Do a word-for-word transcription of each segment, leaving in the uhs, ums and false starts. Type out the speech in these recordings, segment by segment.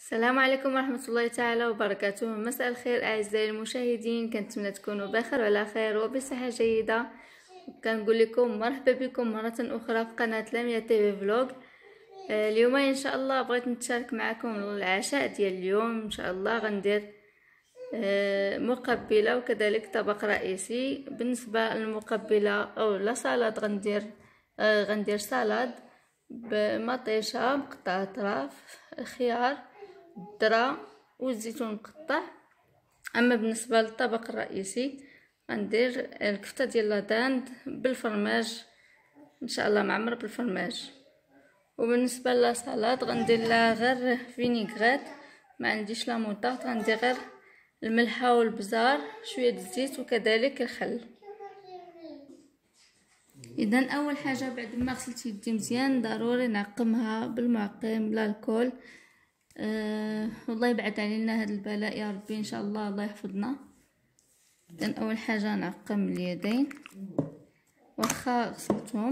السلام عليكم ورحمة الله تعالى وبركاته. مساء الخير أعزائي المشاهدين، كنتمنى تكونوا بخير وعلى خير وبصحة جيدة. كنقول لكم مرحبا بكم مرة أخرى في قناة لميا تي في فلوج. اليوم إن شاء الله بغيت نتشارك معكم العشاء ديال اليوم. إن شاء الله غندير مقبلة وكذلك طبق رئيسي. بالنسبة للمقبلة أو لا سالاد غندير غندير سالاد بمطيشة مقطع أطراف، خيار، الذرة والزيتون مقطع. اما بالنسبه للطبق الرئيسي غندير الكفته ديال لاداند بالفرماج، ان شاء الله معمر بالفرماج. وبالنسبه للسلطه غندير لها غير فينيغريت، ما عنديش لا موطارد، غندير غير الملحه والبزار، شويه الزيت وكذلك الخل. اذا اول حاجه بعد ما غسلت يدي مزيان ضروري نعقمها بالمعقم لالكول. أه والله يبعد علينا هذا البلاء يا ربي ان شاء الله، الله يحفظنا. اذا اول حاجه نعقم اليدين واخا غسلتهم.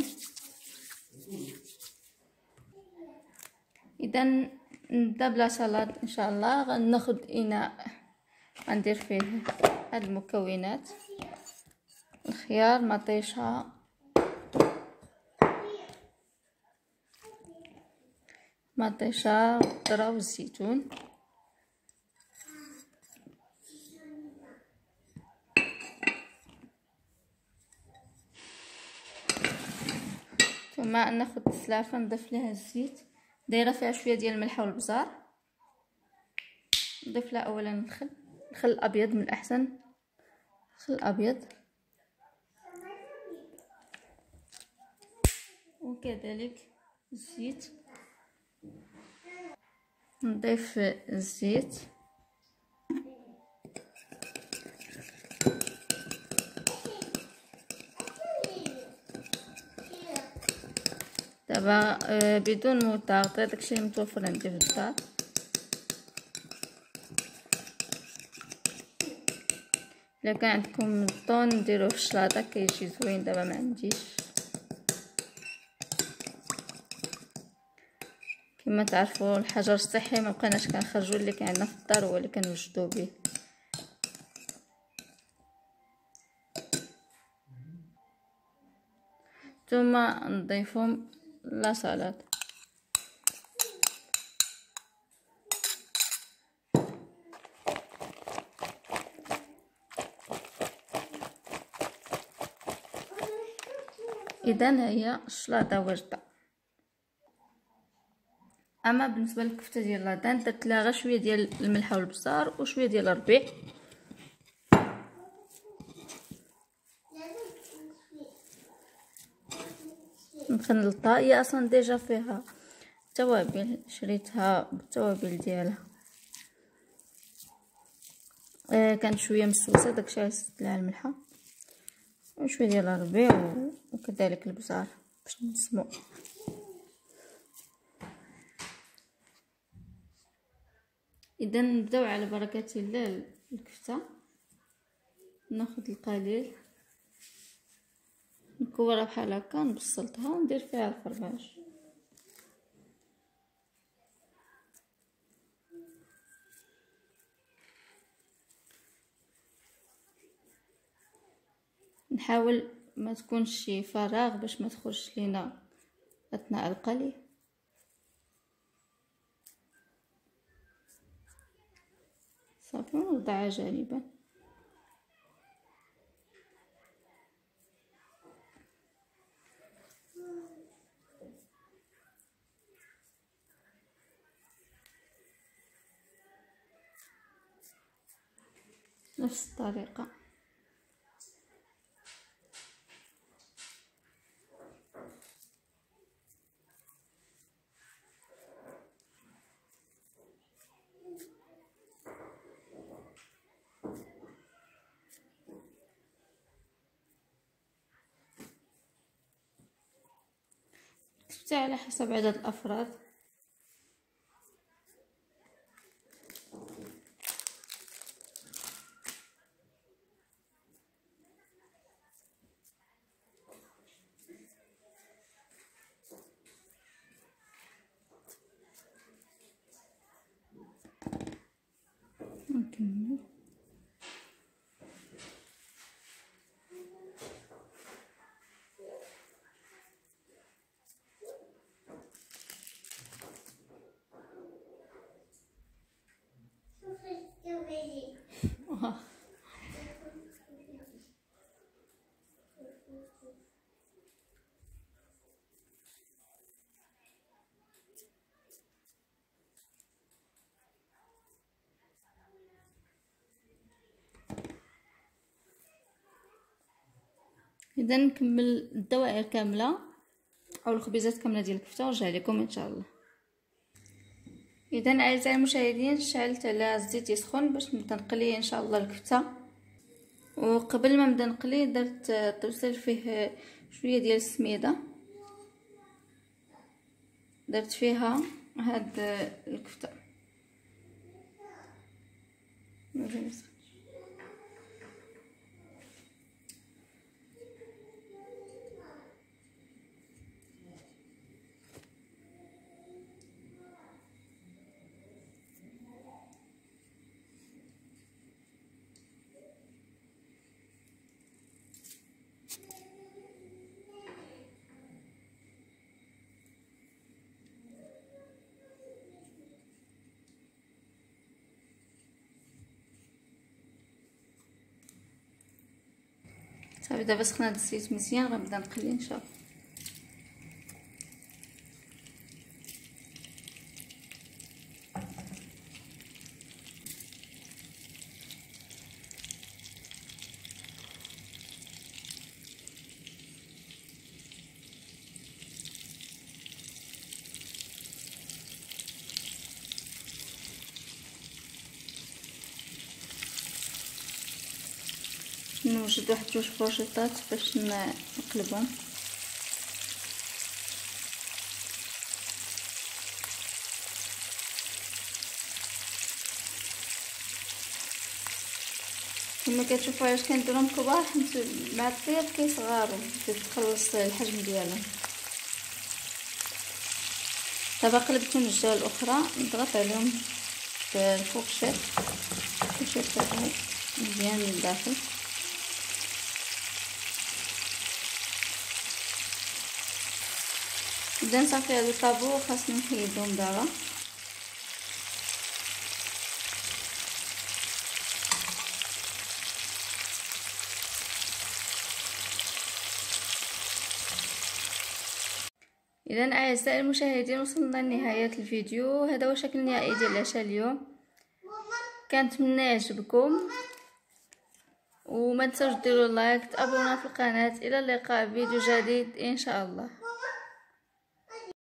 اذا نبدا بلا سلطه ان شاء الله. غناخذ اناء غندير فيه هاد المكونات: الخيار، مطيشه، مطيشه، الذره والزيتون. ثم ناخذ السلافه نضيف لها الزيت، دايره فيها شويه ديال الملح والبزار. نضيف لها اولا الخل، الخل الابيض من الاحسن، الخل الابيض، وكذلك الزيت. نضيف الزيت، دابا بدون موطارد، داكشي اللي متوفر عندي في الدار. الا كان عندكم الطون نديروه في الشلاطه كيجي زوين، دابا ما عنديش. كما تعرفوا الحجر الصحي ما بقيناش كنخرجوا، اللي كان عندنا في الدار هو اللي كنوجدوا به. ثم نضيفهم لا سلطه. اذا هي الشلاطه واجده. اما بالنسبه للكفته ديال لادان درت لها غير شويه ديال الملح والبزار وشويه ديال الربيع. نخلطها، هي اصلا ديجا فيها توابل، شريتها بالتوابل ديالها. آه كانت شويه مسوسه، داكشي علاش زدت لها الملحه وشويه ديال الربيع وكذلك البزار باش نسمو. اذا نبداو على بركه الله الكفته. ناخذ القليل نكورها بحال هكا، نبسلطها وندير فيها الفرماج. نحاول ما تكونش شي فراغ باش ما تخرجش لينا اثناء القلي. صافي ونوضعها جانبا. نفس الطريقة. كتبت على حسب عدد الأفراد. نكمل. اذا نكمل الدوائر كامله او الخبيزات كامله ديال الكفته ونرجع لكم ان شاء الله. اذا اعزائي المشاهدين شعلت على الزيت يسخن باش نبدا نقلي ان شاء الله الكفته. وقبل ما نبدا نقلي درت طوسل فيه شويه ديال السميده، درت فيها هاد الكفته صافي. دابا سخنا الزيت مزيان، غنبدا نقلي ان شاء الله. نوجد واحد جوج فورشيطات باش نقلبهم. كما كتشوفوا علاش كنديرهم كبار، حيت مع الطياب كيصغاروا كتخلص الحجم ديالهم. دابا قلبتهم الجهه الاخرى، نضغط عليهم بالفوكشيط باش يطيبوا مزيان من الداخل. اذا صافي هادو طابو، خاصنا نحيدهم دابا. اذا اعزائي المشاهدين وصلنا لنهايه الفيديو. هذا هو الشكل النهائي ديال العشاء اليوم. كنتمنى يعجبكم، وما تنسوش ديروا لايك، تابوناو في القناه. الى اللقاء في فيديو جديد ان شاء الله.